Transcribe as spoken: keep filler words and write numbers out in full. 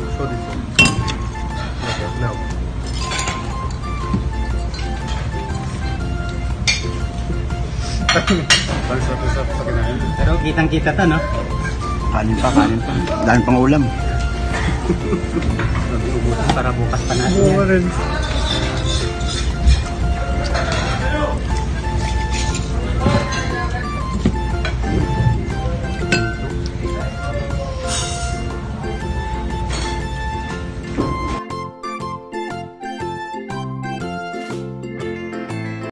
show this one. Okay, now. Pansap-pansap sa kinain. Pero kitang-kita to, no? Kanin pa, kanin pa. Dahil pang ulam. Ubusin para bukas pa natin yan. rin.